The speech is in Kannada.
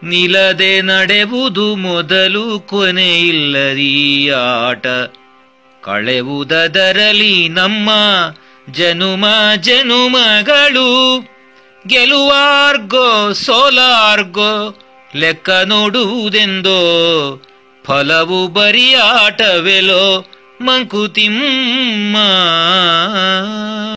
ನಿಲದೆ ನಡೆವುದು ಮೊದಲು ಕೊನೆಯಿಲ್ಲದೀ ಆಟ. ಕಳೆವುದರಲ್ಲಿ ನಮ್ಮ ಜನುಮ ಜನುಮಗಳು. ಗೆಲುವಾರ್ಗೋ ಸೋಲಾರ್ಗೋ ಲೆಕ್ಕ ನೋಡುವುದೆಂದೋ. ಫಲವು ಬರಿಯಾಟವೆಲೋ ಮಂಕುತಿಮ್ಮ.